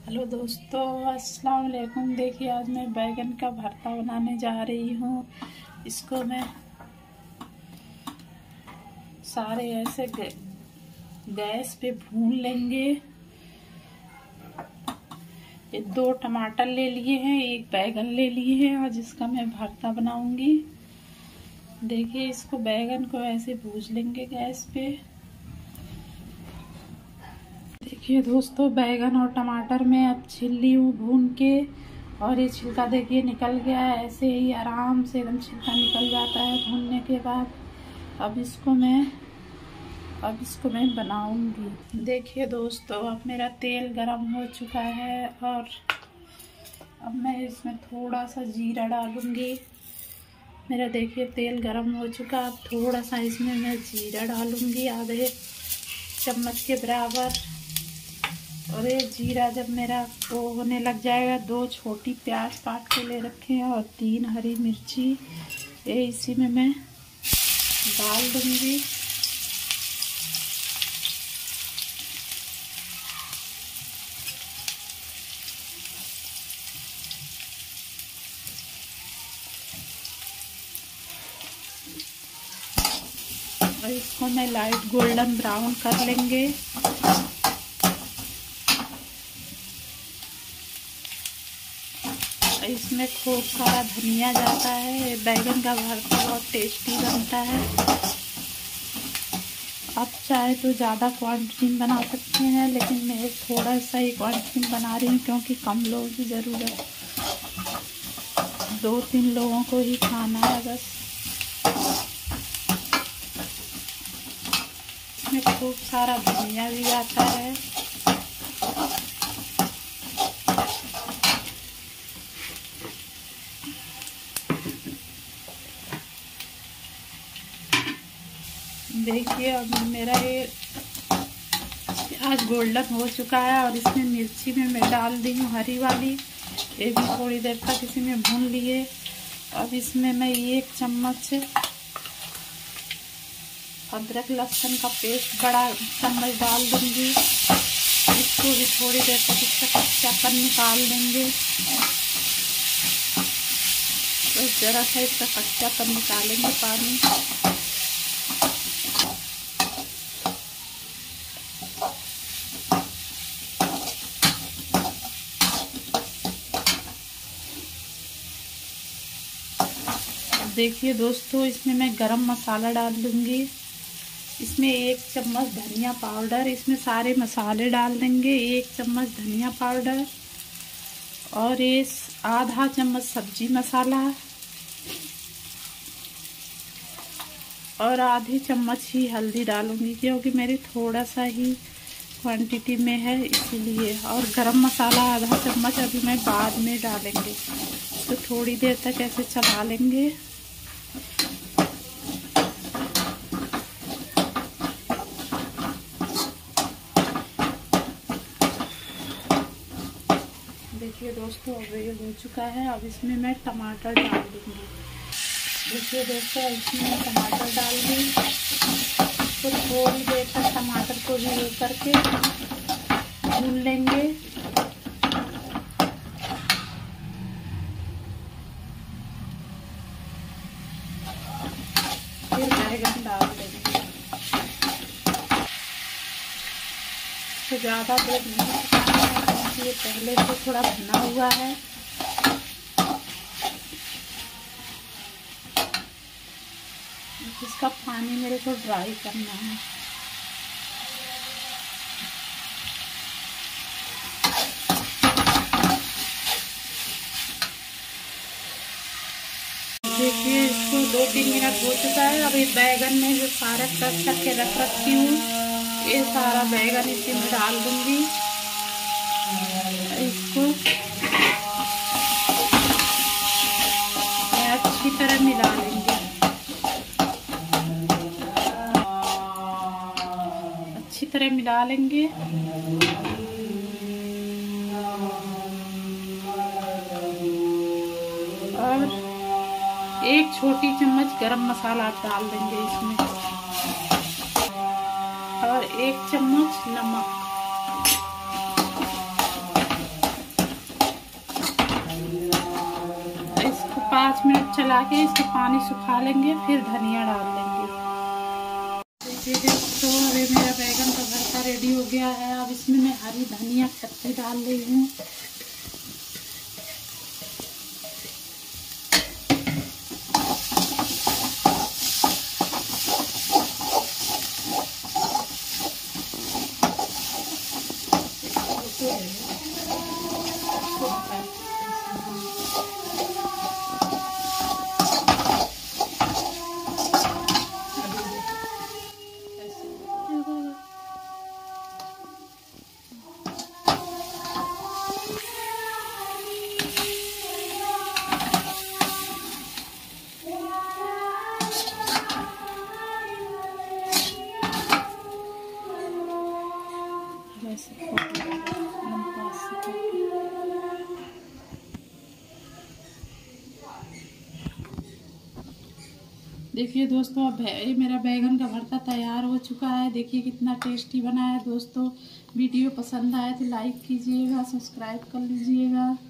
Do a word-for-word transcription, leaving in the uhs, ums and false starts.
Hello दोस्तों, अस्सलाम वालेकुम। देखिए, आज मैं बैगन का भरता बनाने जा रही हूँ। इसको मैं सारे ऐसे गैस पे भून लेंगे। ये दो टमाटर ले लिए हैं, एक बैगन ले लिए हैं। आज इसका मैं भरता बनाऊंगी। देखिए, इसको बैगन को ऐसे भून लेंगे गैस पे। देखिए दोस्तों, बैगन और टमाटर में अब छील ली हूँ भून के, और ये छिलका देखिए निकल गया है। ऐसे ही आराम से एकदम छिलका निकल जाता है भूनने के बाद। अब इसको मैं अब इसको मैं बनाऊंगी। देखिए दोस्तों, अब मेरा तेल गरम हो चुका है और अब मैं इसमें थोड़ा सा जीरा डालूंगी। मेरा देखिए तेल गरम हो चुका। अब थोड़ा सा इसमें मैं जीरा डालूंगी, आधे चम्मच के बराबर। और ये जीरा जब मेरा वो होने लग जाएगा, दो छोटी प्याज काट के ले रखे हैं और तीन हरी मिर्ची, ये इसी में मैं डाल दूंगी। और इसको मैं लाइट गोल्डन ब्राउन कर लेंगे। इसमें खूब सारा धनिया जाता है। बैगन का भरता बहुत टेस्टी बनता है। आप चाहे तो ज़्यादा क्वांटिटी में बना सकते हैं, लेकिन मैं थोड़ा सा ही क्वांटिटी में बना रही हूँ क्योंकि कम लोगों की ज़रूरत, दो तीन लोगों को ही खाना है बस। इसमें खूब सारा धनिया भी जाता है। देखिए, अब मेरा ये प्याज गोल्डन हो चुका है और इसमें मिर्ची में मैं डाल दी हूँ हरी वाली। ये भी थोड़ी देर तक इसी में भून लिए। अब इसमें मैं एक चम्मच अदरक लहसुन का पेस्ट बड़ा चम्मच डाल दूंगी। इसको भी थोड़ी देर तक इसका कच्चापन निकाल देंगे। तो ज़रा सा इसका कच्चापन निकालेंगे पानी। देखिए दोस्तों, इसमें मैं गरम मसाला डाल दूंगी। इसमें एक चम्मच धनिया पाउडर, इसमें सारे मसाले डाल देंगे। एक चम्मच धनिया पाउडर और ये आधा चम्मच सब्जी मसाला और आधी चम्मच ही हल्दी डालूंगी क्योंकि मेरी थोड़ा सा ही क्वांटिटी में है इसीलिए। और गरम मसाला आधा चम्मच अभी मैं बाद में डालेंगे। तो थोड़ी देर तक ऐसे चला लेंगे। देखिए दोस्तों, अब ये हो चुका है। अब इसमें मैं टमाटर डाल दूंगी। देखिए दोस्तों, इसमें मैं टमाटर डाल दी। तो थोड़ी देर तक टमाटर को भी ये करके भून लेंगे। फिर बैगन डाल देंगे। तो ज़्यादा देर नहीं पकाना है क्योंकि ये पहले से थोड़ा भुना हुआ है। इसका पानी मेरे को ड्राई करना है। देखिए, इसको दो तीन मिनट हो चुका है। अब ये बैगन में जो सारा कट करके रख रखी हूँ, ये सारा बैगन इसी में डाल दूंगी। इसको अच्छी तरह मिला लेंगे। अच्छी तरह मिला लेंगे। और एक छोटी चम्मच गरम मसाला डाल देंगे इसमें और एक चम्मच नमक। पाँच मिनट चला के इसको पानी सुखा लेंगे, फिर धनिया डाल लेंगे। देखिए दोस्तों, अभी मेरा बैगन का भरता रेडी हो गया है। अब इसमें मैं हरी धनिया पत्ती डाल रही हूँ। देखिए दोस्तों, अब ये मेरा बैगन का भरता तैयार हो चुका है। देखिए कितना टेस्टी बना है दोस्तों। वीडियो पसंद आए तो लाइक कीजिएगा, सब्सक्राइब कर लीजिएगा।